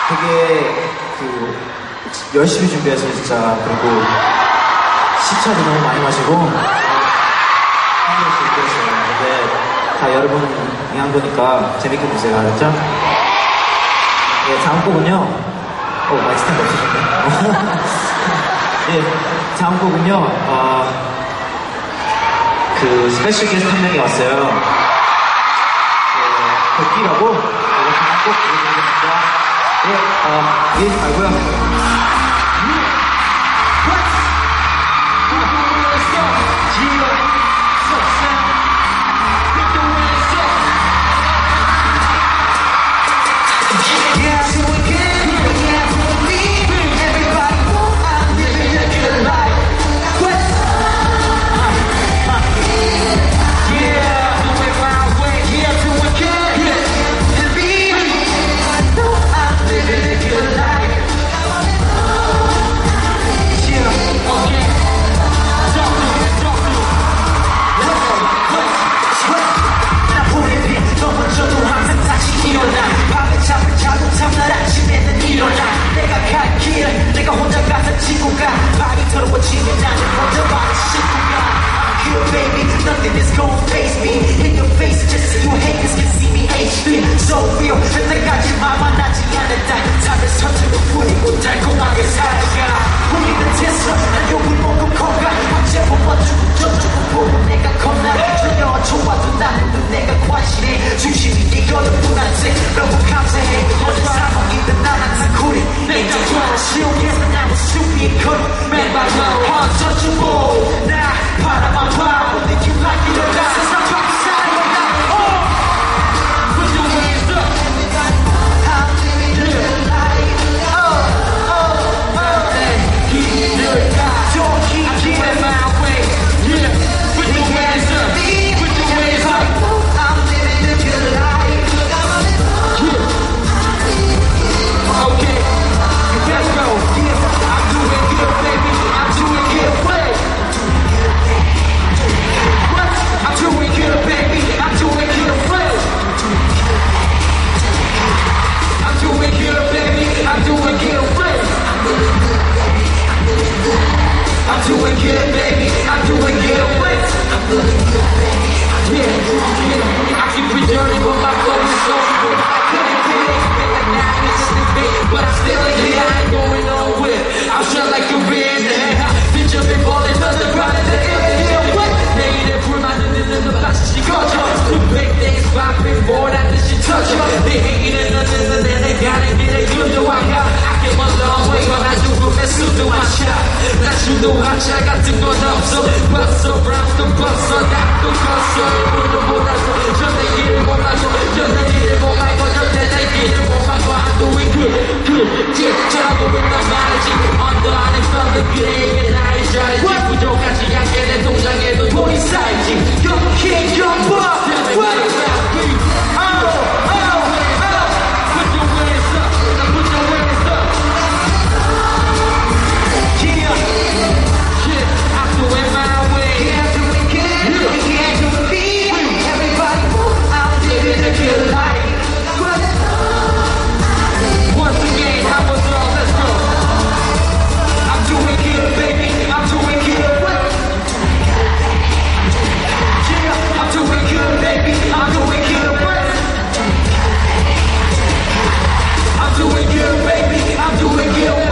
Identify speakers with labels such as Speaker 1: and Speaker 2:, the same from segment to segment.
Speaker 1: 되게 열심히 준비했어요 진짜. 그리고 시차도 너무 많이 마시고 준비했어요. 근데 다 여러분이 한 거니까 재밌게 보세요. 알았죠? 네, 다음 곡은요. 마이크 스탠드 없으셨네. 네, 다음 곡은요. 스페셜 게스트 한 명이 왔어요. 백기라고 꼭 보여드립니다. 네, 예, 말고요. 내가 혼자 가서 지고 가 발이 더러워지면 나는 먼저 말을 씻고 가 I'm here baby, nothing is gonna face me in your face just so you haters can see me HD so real 그때까지 맘만 나지 않았다 답을 서투르 뿌리고 달콤하게 살아가 우리는 됐어 난 욕을 먹고 커가 언제부터 멈추고 저주고 보고 내가 겁나 전혀 좋아도 나는 내가 관심해 중심이 이거는 분한테 너무 감사해 어느 상황이든 난 항상 쿨해 내가 좋아 시험에서 나무 숲이 커 맨발 얹어주고 나 바라만 봐 What did you like it or not 세상 밖에 살아간다 Put your hands up I'm living the life Keep it my way Yeah Put your hands up Put your hands up I'm living the good life Okay Let's go yeah I'm doing good baby I'm doing good way What? I'm doing good baby I'm doing good way I'm doing good baby I'm doing good way I'm doing good baby I'm doing good way Yeah I keep it dirty but my flow is so good Couldn't get it now it's just a bit but I'm still here I ain't going nowhere I'm shut like a red bitch up and falling to the ground at the end of the way 내일의 불만은 있는 너 다시 꺼져 The big things popping more than this shit touch 내 행위는 너는 내 가는 길에 유도하여 I came a long way 나 죽음의 수도한 샷나 주도한 차 같은 건 없어 벌써 브라운도 벌써 나도 컸어 일부러 몰라서 저 내일을 몰라서 저 내일을 못 말고 저 내일을 못 말고 I'm doing good 잘하고 있단 말이지 언더 안에 ፈል는 그대에게 나의 strategy 부족하지 않게 내 동작에도 돈이 쌓이지 Young king, young boss Put your hands up now put your hands up Yeah I'm doing my way Yeah I'm doing good You can't do me Everybody I'm living a good life Once again, how was it all? Let's go I'm doing good baby I'm doing good Yeah I'm doing good baby I'm doing good I'm doing good baby I'm doing good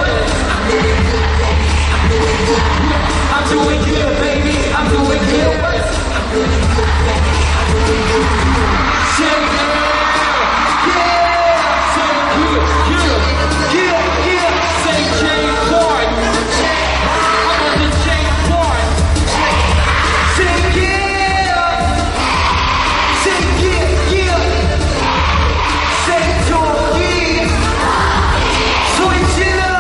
Speaker 1: I'm doing good baby I'm doing good Say yeah Say James Bond I'm on the James Bond Say yeah Say yeah Say Togi 소리 질러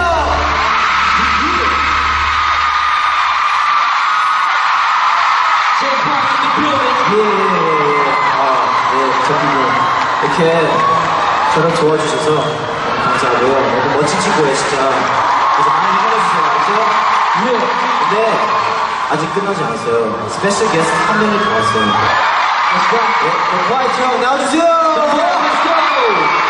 Speaker 1: James Bond in the building 이렇게 저를 도와주셔서 너무 감사하고요. 너무 멋진 친구예요, 진짜. 그래서 많이 힘내주세요, 알죠? 네. 근데 아직 끝나지 않았어요. 스페셜 게스트 한 명이 더 왔어요. 더 화이팅 나와주세요! Let's go!